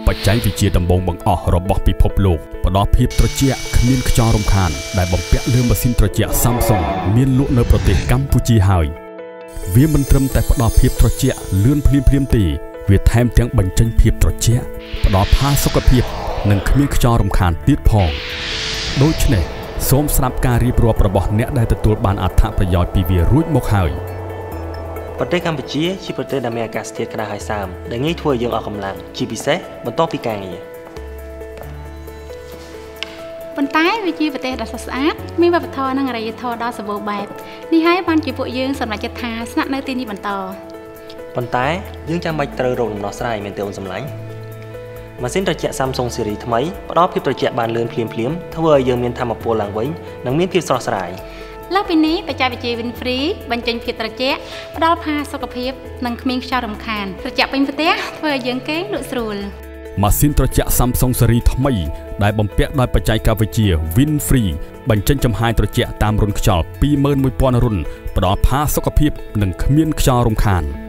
បច្ចេកវិទ្យាដំបូងបង្អស់របស់ពិភពលោកផ្ដល់ភាពត្រជាក់គ្មានខ្យល់រំខានដែលបំពាក់លើម៉ាស៊ីនត្រជាក់ Samsung មានលក់នៅប្រទេសកម្ពុជាហើយវាមិនត្រឹមតែផ្ដល់ភាពត្រជាក់លឿនភ្លាមៗទេវាថែមទាំងបញ្ចេញភាពត្រជាក់ផ្ដល់ផាសុកភាពនិងគ្មានខ្យល់រំខានទៀតផងដូច្នេះសូមស្ដាប់ការរៀបរាប់របស់អ្នកដែលទទួលបានអត្ថប្រយោជន៍ពីវារួចមកហើយប្រទេសកម្ពុជាជាប្រទេសដែលមានអាកាសធាតុក្តៅហើយសើមដែលងាយធ្វើឲ្យយើងអស់កម្លាំងជាពិសេសបន្ទាប់ពីការងារប៉ុន្តែវាជាប្រទេសដ៏ស្អាតមានវប្បធម៌និងអរិយធម៌ដ៏សម្បូរបែបនេះហើយបានជាពួកយើងសម្រេចចិត្តថាស្នាក់នៅទីនេះបន្តប៉ុន្តែយើងចាំបាច់ត្រូវរកដំណោះស្រាយមែនទេអូនសម្លាញ់ម៉ាស៊ីនត្រជាក់ Samsung Series ថ្មីផ្ដល់ភាពត្រជាក់បានលឿនភ្លាមៗធ្វើឲ្យយើងមានថាមពលឡើងវិញនិងមានភាពស្រស់ស្រាយលើសពីនេះបច្ចេកវិទ្យា Win-Free បញ្ចេញភាពត្រជាក់ផ្ដល់ផាសុកភាពនិងគ្មានខ្យល់រំខានត្រជាក់ពេញផ្ទះធ្វើឲ្យយើងគេងលក់ស្រួលម៉ាស៊ីនត្រជាក់ Samsung Series ថ្មីដែលបំពាក់ដោយបច្ចេកវិទ្យា Win-Free បញ្ចេញចំហាយត្រជាក់តាមរុនខ្យល់ 21000 រុនផ្ដល់ផាសុកភាពនិងគ្មានខ្យល់រំខាន